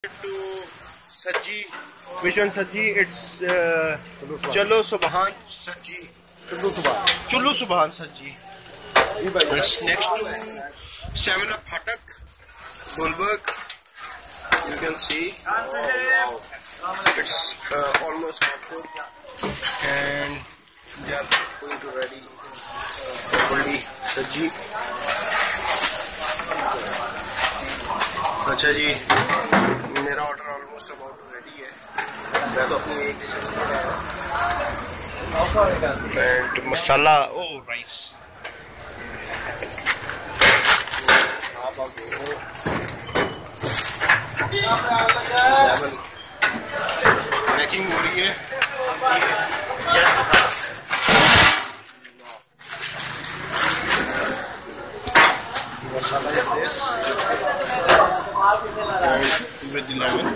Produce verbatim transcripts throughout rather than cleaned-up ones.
To Saji, which one Saji? It's uh, Chalo Subhan Saji. Chullu Subhan. Chullu Subhan Saji. It's next to Seven Up Hatak, Gulberg. You can see. Oh, wow. It's uh, almost half cooked, and they are going to ready fully Saji. अच्छा जी, मेरा order almost about ready है। मैं तो अपनी एक एंड मसाला ओ राइस पैकिंग हो रही है। मसाला this with the lemon.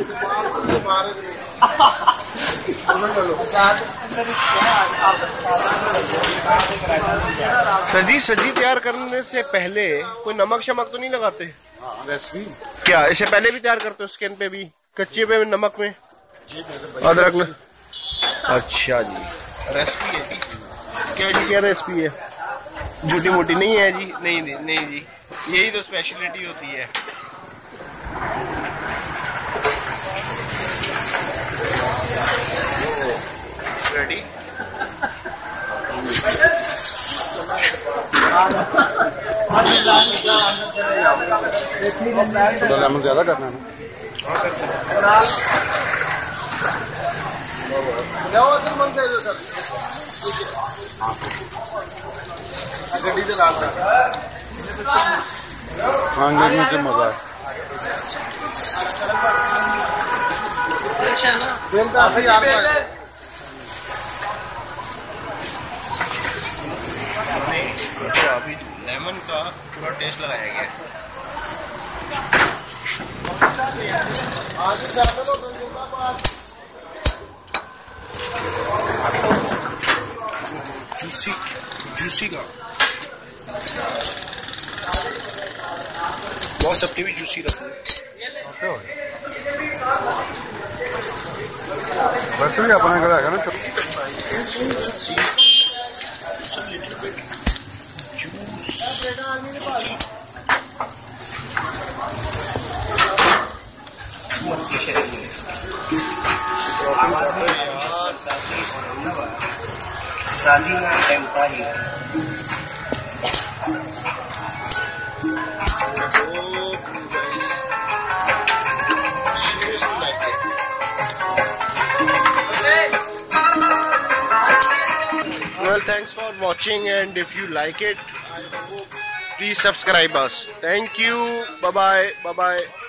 सजी सजी तैयार करने से पहले कोई नमक शमक तो नहीं लगाते? रेसिपी क्या इसे पहले भी तैयार करते हो? स्किन पे भी, कच्चे पे नमक में, अदरक में? अच्छा जी, रेसिपी है जी। क्या जी क्या रेसिपी है? झूठी मोटी नहीं है जी? नहीं नहीं, नहीं जी, यही तो स्पेशलिटी होती है। रेडी तो लेमन ज्यादा करना है हाँ, मुझे मजा है। तो अभी लेमन का पूरा टेस्ट लगाया गया है। जूसी जूसी का बहुत सब्जी भी जूसी रखी है। वैसे भी अपने घर आएगा ना Salina Empire. Well, thanks for watching, and if you like it, I hope please subscribe us. Thank you. Bye bye. Bye bye.